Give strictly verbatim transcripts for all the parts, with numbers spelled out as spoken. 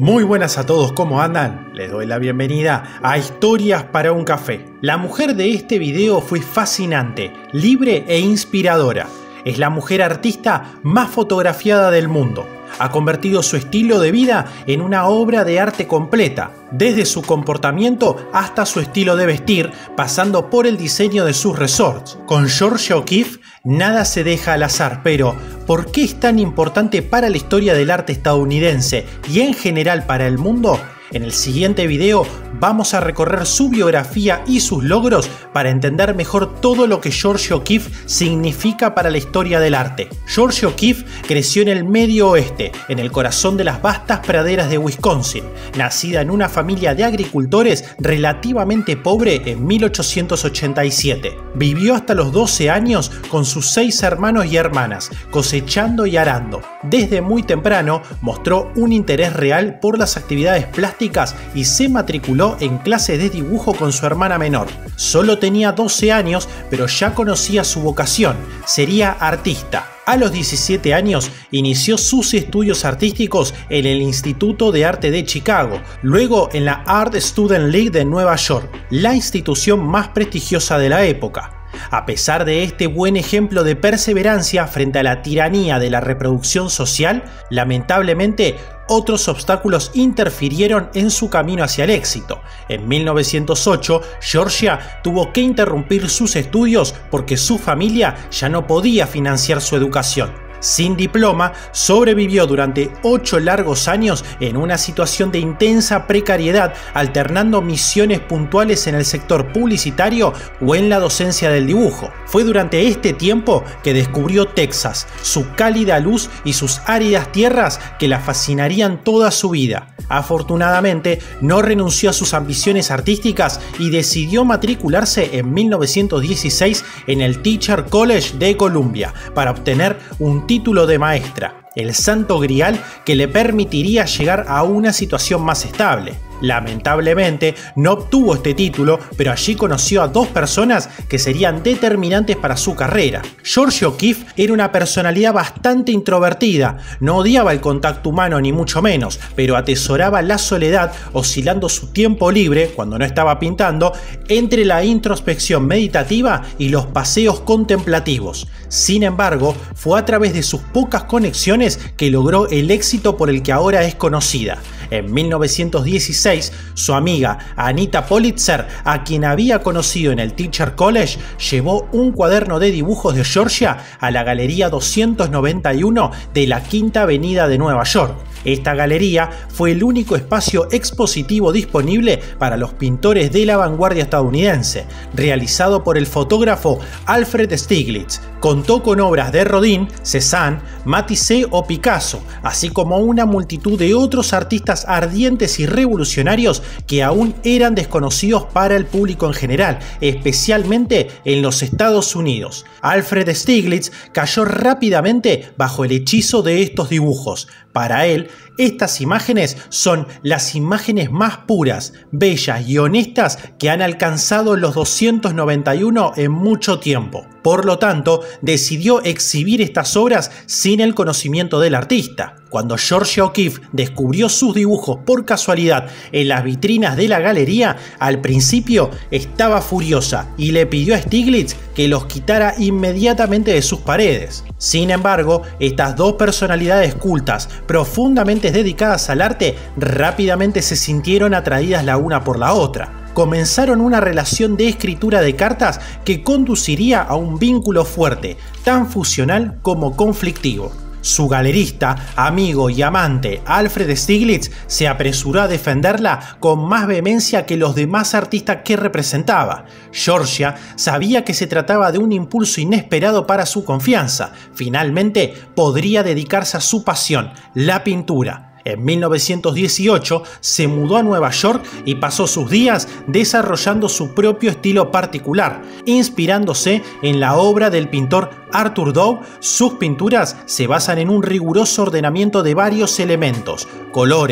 Muy buenas a todos, ¿cómo andan? Les doy la bienvenida a Historias para un Café. La mujer de este video fue fascinante, libre e inspiradora. Es la mujer artista más fotografiada del mundo. Ha convertido su estilo de vida en una obra de arte completa, desde su comportamiento hasta su estilo de vestir, pasando por el diseño de sus resorts. Con Georgia O'Keeffe nada se deja al azar, pero ¿por qué es tan importante para la historia del arte estadounidense y en general para el mundo? En el siguiente video vamos a recorrer su biografía y sus logros para entender mejor todo lo que Georgia O'Keeffe significa para la historia del arte. Georgia O'Keeffe creció en el Medio Oeste, en el corazón de las vastas praderas de Wisconsin. Nacida en una familia de agricultores relativamente pobre en mil ochocientos ochenta y siete. Vivió hasta los doce años con sus seis hermanos y hermanas, cosechando y arando. Desde muy temprano mostró un interés real por las actividades plásticas y se matriculó en clases de dibujo con su hermana menor. Solo tenía doce años, pero ya conocía su vocación, sería artista. A los diecisiete años inició sus estudios artísticos en el Instituto de Arte de Chicago, luego en la Art Student League de Nueva York, la institución más prestigiosa de la época. A pesar de este buen ejemplo de perseverancia frente a la tiranía de la reproducción social, lamentablemente otros obstáculos interfirieron en su camino hacia el éxito. En mil novecientos ocho, Georgia tuvo que interrumpir sus estudios porque su familia ya no podía financiar su educación. Sin diploma, sobrevivió durante ocho largos años en una situación de intensa precariedad, alternando misiones puntuales en el sector publicitario o en la docencia del dibujo. Fue durante este tiempo que descubrió Texas, su cálida luz y sus áridas tierras que la fascinarían toda su vida. Afortunadamente, no renunció a sus ambiciones artísticas y decidió matricularse en mil novecientos dieciséis en el Teacher College de Columbia para obtener un título de maestra, el santo grial que le permitiría llegar a una situación más estable. Lamentablemente no obtuvo este título, pero allí conoció a dos personas que serían determinantes para su carrera. Georgia O'Keeffe era una personalidad bastante introvertida, no odiaba el contacto humano ni mucho menos, pero atesoraba la soledad, oscilando su tiempo libre, cuando no estaba pintando, entre la introspección meditativa y los paseos contemplativos. Sin embargo, fue a través de sus pocas conexiones que logró el éxito por el que ahora es conocida. En mil novecientos dieciséis, su amiga Anita Politzer, a quien había conocido en el Teacher College, llevó un cuaderno de dibujos de Georgia a la Galería doscientos noventa y uno de la Quinta Avenida de Nueva York. Esta galería fue el único espacio expositivo disponible para los pintores de la vanguardia estadounidense, realizado por el fotógrafo Alfred Stieglitz. Contó con obras de Rodin, Cézanne, Matisse o Picasso, así como una multitud de otros artistas ardientes y revolucionarios que aún eran desconocidos para el público en general, especialmente en los Estados Unidos. Alfred Stieglitz cayó rápidamente bajo el hechizo de estos dibujos. Para él, estas imágenes son las imágenes más puras, bellas y honestas que han alcanzado los doscientos noventa y uno en mucho tiempo. Por lo tanto, decidió exhibir estas obras sin el conocimiento del artista. Cuando Georgia O'Keeffe descubrió sus dibujos por casualidad en las vitrinas de la galería, al principio estaba furiosa y le pidió a Stieglitz que los quitara inmediatamente de sus paredes. Sin embargo, estas dos personalidades cultas, profundamente dedicadas al arte, rápidamente se sintieron atraídas la una por la otra. Comenzaron una relación de escritura de cartas que conduciría a un vínculo fuerte, tan fusional como conflictivo. Su galerista, amigo y amante Alfred Stieglitz se apresuró a defenderla con más vehemencia que los demás artistas que representaba. Georgia sabía que se trataba de un impulso inesperado para su confianza. Finalmente podría dedicarse a su pasión, la pintura. En mil novecientos dieciocho se mudó a Nueva York y pasó sus días desarrollando su propio estilo particular, inspirándose en la obra del pintor Arthur Dow. Sus pinturas se basan en un riguroso ordenamiento de varios elementos, colores,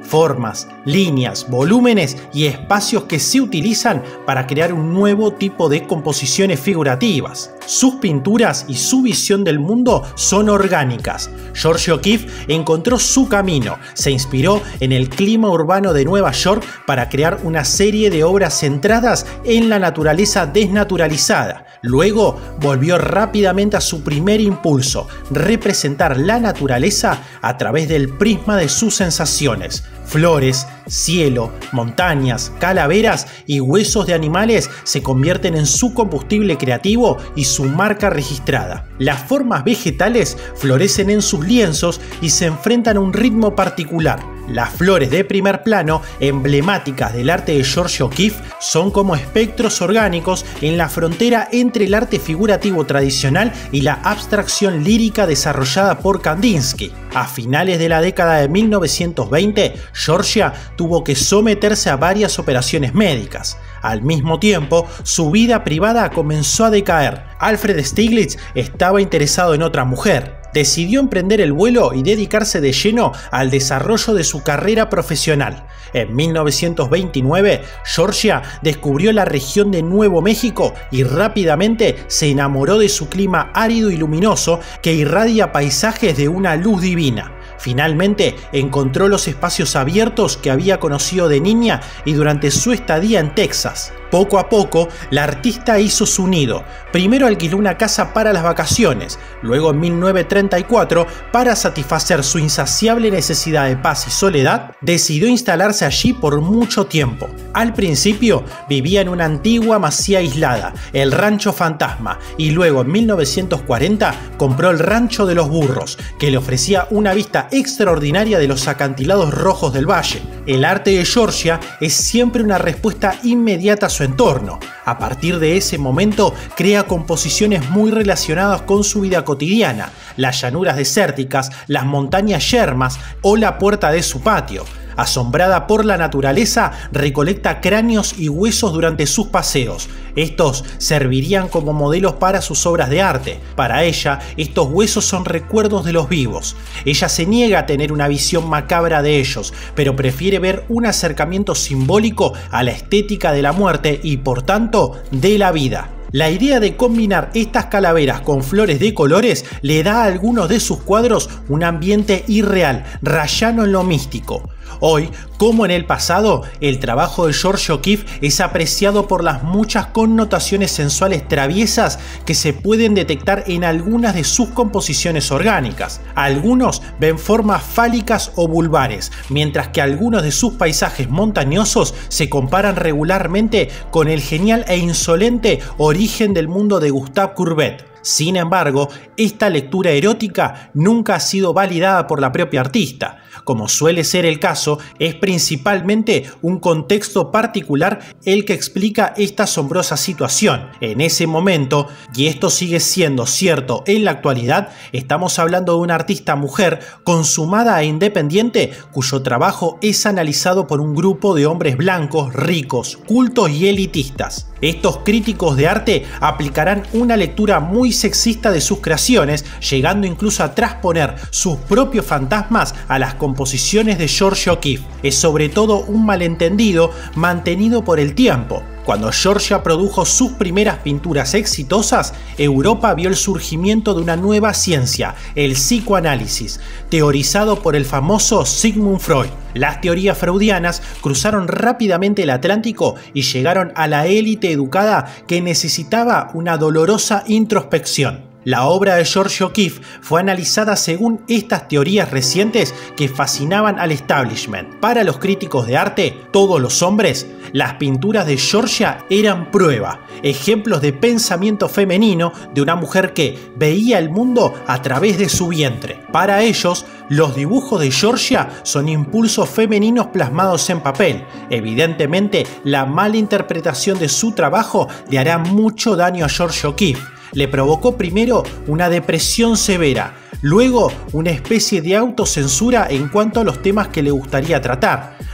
formas, líneas, volúmenes y espacios que se utilizan para crear un nuevo tipo de composiciones figurativas. Sus pinturas y su visión del mundo son orgánicas. Georgia O'Keeffe encontró su camino, se inspiró en el clima urbano de Nueva York para crear una serie de obras centradas en la naturaleza desnaturalizada. Luego volvió rápidamente a su primer impulso, representar la naturaleza a través del prisma de sus sensaciones. Flores, cielo, montañas, calaveras y huesos de animales se convierten en su combustible creativo y su marca registrada. Las formas vegetales florecen en sus lienzos y se enfrentan a un ritmo particular. Las flores de primer plano, emblemáticas del arte de Georgia O'Keeffe, son como espectros orgánicos en la frontera entre el arte figurativo tradicional y la abstracción lírica desarrollada por Kandinsky. A finales de la década de mil novecientos veinte, Georgia tuvo que someterse a varias operaciones médicas. Al mismo tiempo, su vida privada comenzó a decaer. Alfred Stieglitz estaba interesado en otra mujer. Decidió emprender el vuelo y dedicarse de lleno al desarrollo de su carrera profesional. En mil novecientos veintinueve, Georgia descubrió la región de Nuevo México y rápidamente se enamoró de su clima árido y luminoso que irradia paisajes de una luz divina. Finalmente encontró los espacios abiertos que había conocido de niña y durante su estadía en Texas. Poco a poco, la artista hizo su nido. Primero alquiló una casa para las vacaciones, luego en mil novecientos treinta y cuatro, para satisfacer su insaciable necesidad de paz y soledad, decidió instalarse allí por mucho tiempo. Al principio vivía en una antigua masía aislada, el Rancho Fantasma, y luego en mil novecientos cuarenta compró el Rancho de los Burros, que le ofrecía una vista extraordinaria de los acantilados rojos del valle. El arte de Georgia es siempre una respuesta inmediata a su entorno. A partir de ese momento crea composiciones muy relacionadas con su vida cotidiana, las llanuras desérticas, las montañas yermas o la puerta de su patio. Asombrada por la naturaleza, recolecta cráneos y huesos durante sus paseos. Estos servirían como modelos para sus obras de arte. Para ella, estos huesos son recuerdos de los vivos. Ella se niega a tener una visión macabra de ellos, pero prefiere ver un acercamiento simbólico a la estética de la muerte y, por tanto, de la vida. La idea de combinar estas calaveras con flores de colores le da a algunos de sus cuadros un ambiente irreal, rayano en lo místico. Hoy, como en el pasado, el trabajo de Georgia O'Keeffe es apreciado por las muchas connotaciones sensuales traviesas que se pueden detectar en algunas de sus composiciones orgánicas. Algunos ven formas fálicas o vulvares, mientras que algunos de sus paisajes montañosos se comparan regularmente con el genial e insolente origen del mundo de Gustave Courbet. Sin embargo, esta lectura erótica nunca ha sido validada por la propia artista. Como suele ser el caso, es principalmente un contexto particular el que explica esta asombrosa situación. En ese momento, y esto sigue siendo cierto en la actualidad, estamos hablando de una artista mujer consumada e independiente cuyo trabajo es analizado por un grupo de hombres blancos, ricos, cultos y elitistas. Estos críticos de arte aplicarán una lectura muy sexista de sus creaciones, llegando incluso a transponer sus propios fantasmas a las composiciones de Georgia O'Keeffe. Es sobre todo un malentendido mantenido por el tiempo. Cuando Georgia produjo sus primeras pinturas exitosas, Europa vio el surgimiento de una nueva ciencia, el psicoanálisis, teorizado por el famoso Sigmund Freud. Las teorías freudianas cruzaron rápidamente el Atlántico y llegaron a la élite educada que necesitaba una dolorosa introspección. La obra de Georgia O'Keeffe fue analizada según estas teorías recientes que fascinaban al establishment. Para los críticos de arte, todos los hombres, las pinturas de Georgia eran prueba, ejemplos de pensamiento femenino de una mujer que veía el mundo a través de su vientre. Para ellos, los dibujos de Georgia son impulsos femeninos plasmados en papel. Evidentemente, la mala interpretación de su trabajo le hará mucho daño a Georgia O'Keeffe. Le provocó primero una depresión severa, luego una especie de autocensura en cuanto a los temas que le gustaría tratar.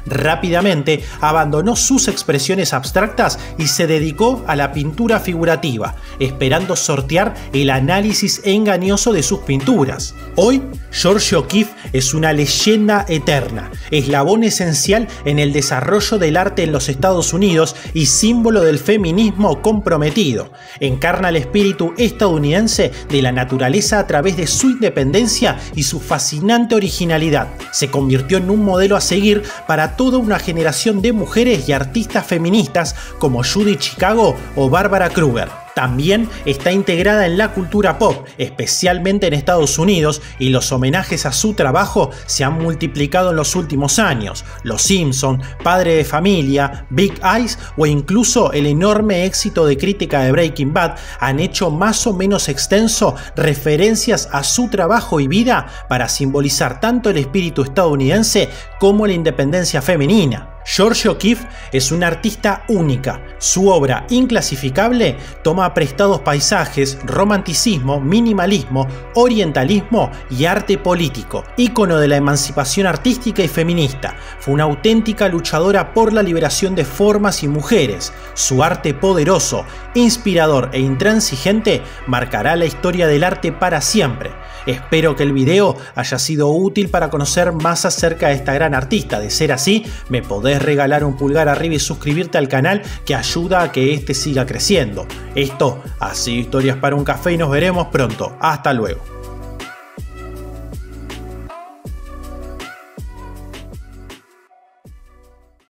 Rápidamente abandonó sus expresiones abstractas y se dedicó a la pintura figurativa, esperando sortear el análisis engañoso de sus pinturas. Hoy, Georgia O'Keeffe es una leyenda eterna, eslabón esencial en el desarrollo del arte en los Estados Unidos y símbolo del feminismo comprometido. Encarna el espíritu estadounidense de la naturaleza a través de su independencia y su fascinante originalidad. Se convirtió en un modelo a seguir para toda una generación de mujeres y artistas feministas como Judy Chicago o Barbara Kruger. También está integrada en la cultura pop, especialmente en Estados Unidos, y los homenajes a su trabajo se han multiplicado en los últimos años. Los Simpson, Padre de Familia, Big Eyes o incluso el enorme éxito de crítica de Breaking Bad han hecho más o menos extenso referencias a su trabajo y vida para simbolizar tanto el espíritu estadounidense como la independencia femenina. Georgia O'Keeffe es una artista única. Su obra inclasificable toma prestados paisajes, romanticismo, minimalismo, orientalismo y arte político. Ícono de la emancipación artística y feminista, fue una auténtica luchadora por la liberación de formas y mujeres. Su arte poderoso, inspirador e intransigente marcará la historia del arte para siempre. Espero que el video haya sido útil para conocer más acerca de esta gran artista. De ser así, me podés regalar un pulgar arriba y suscribirte al canal, que ayuda a que este siga creciendo. Esto ha sido Historias para un Café y nos veremos pronto. Hasta luego.